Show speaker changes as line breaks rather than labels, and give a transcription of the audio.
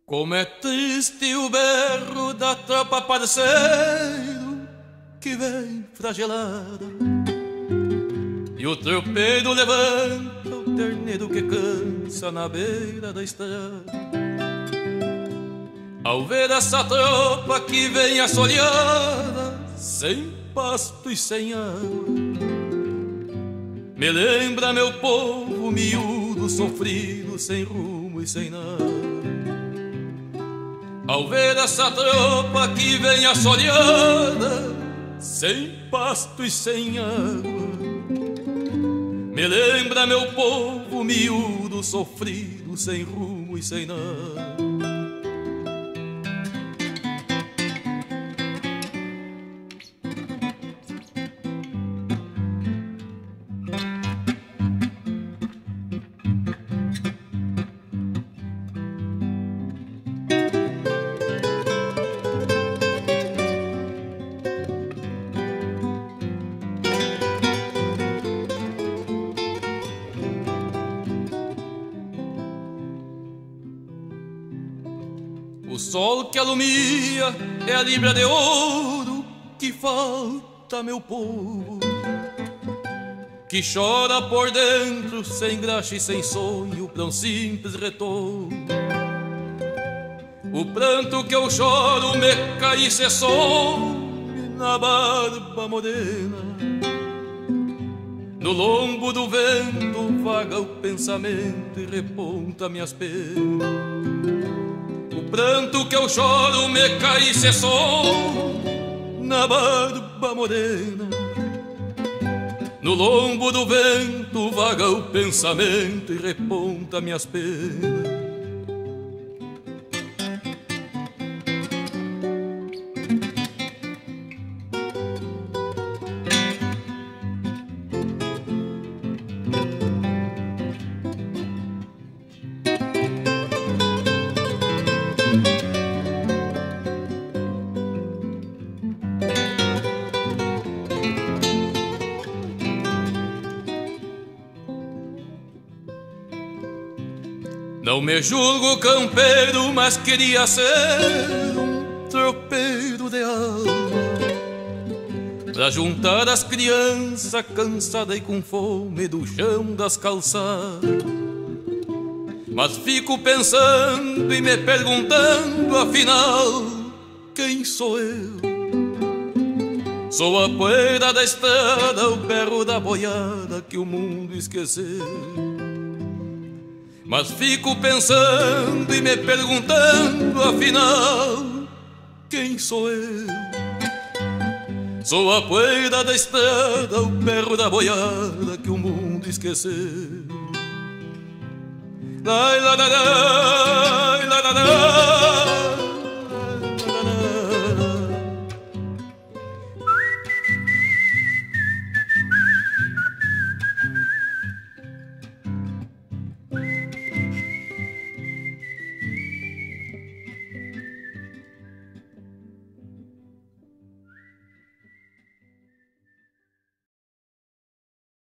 Como é triste o berro da tropa parceiro que vem fragelada, e o tropeiro levanta o terneiro que cansa na beira da estrada. Ao ver essa tropa que vem assoreada, sem pasto e sem água, me lembra meu povo miúdo, sofrido, sem rumo e sem nada. Ao ver essa tropa que vem assoreada, sem pasto e sem água, me lembra meu povo miúdo, sofrido, sem rumo e sem nada. O sol que alumia é a libra de ouro que falta meu povo, que chora por dentro, sem graxa e sem sonho, pra um simples retorno. O pranto que eu choro me cai e se some na barba morena. No lombo do vento vaga o pensamento e reponta minhas penas. O pranto que eu choro me cai e se some na barba morena. No lombo do vento vaga o pensamento e reponta minhas penas. Não me julgo campeiro, mas queria ser um tropeiro de alma, pra juntar as crianças cansadas e com fome do chão das calçadas. Mas fico pensando e me perguntando, afinal, quem sou eu? Sou a poeira da estrada, o berro da boiada que o mundo esqueceu. Mas fico pensando e me perguntando, afinal, quem sou eu? Sou a poeira da estrada, o berro da boiada que o mundo esqueceu. Lai, lai, lai, lai.